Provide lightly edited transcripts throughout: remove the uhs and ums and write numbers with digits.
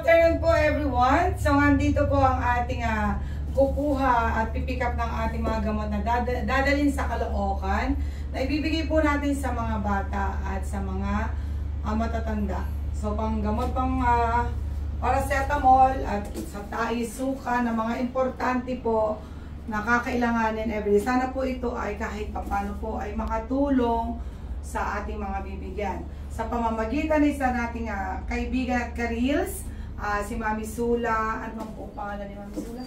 afternoon po everyone. So nandito po ang ating kukuha at pipick up ng ating mga gamot na dadalhin sa Caloocan na ibibigay po natin sa mga bata at sa mga matatanda. So pang gamot pang paracetamol at sa suka na mga importante po na kakailanganin everyday. Sana po ito ay kahit papano po ay makatulong sa ating mga bibigyan. Sa pamamagitan ng isa nating kaibigan at ka-reels, si Mami Sula. Ano po pangalan ni Mami Sula?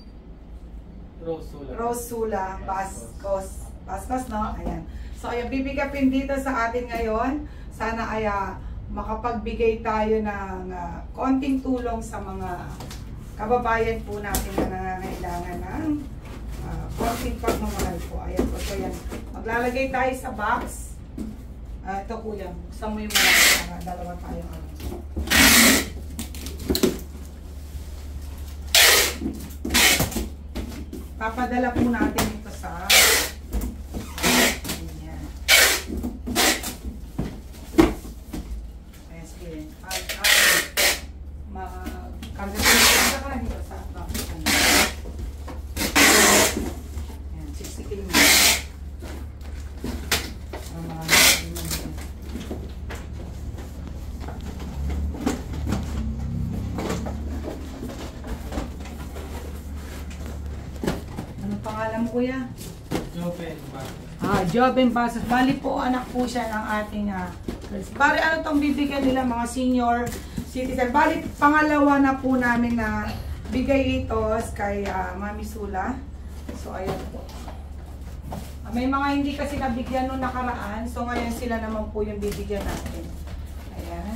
Rose Sula Bascos, no? Ayan. So, ayan, bibigapin dito sa atin ngayon. Sana ay makapagbigay tayo ng konting tulong sa mga kababayan po natin na nangangailangan ng konting pagmamahal po. Ayan po. So, ayan. Maglalagay tayo sa box. Ito kuya, buksan mo yung mga dalawa tayo. Papadala po natin ito sa ayan. Ayan, sige. Karga ka dito sa box. Ayan, siksikin mo. Pangalan mo kuya? Joven Pasos. Joven Pasos. Bali po, anak po siya ng ating bali ano tong bibigyan nila mga senior citizen. Bali pangalawa na po namin na bigay ito kay Mami Sula. So ayan po. May mga hindi kasi nabigyan nung nakaraan. So ngayon sila naman po yung bibigyan natin. Ayan.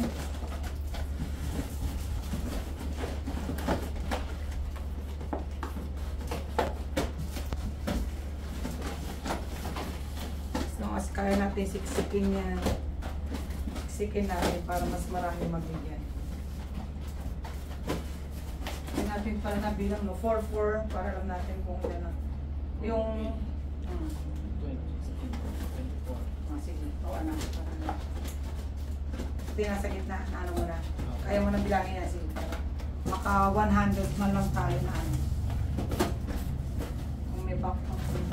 Kaya natin siksikin yan. Siksikin natin para mas marami magbigyan. Kaya natin pala nabilang, no? 4-4 para lang natin kung gano'n. Yung... sige, tawa na. Ito yung nasa gitna. Ano mo na? Kaya mo na bilangin na. Sige, maka 100 man lang tayo na ano. Kung may back up.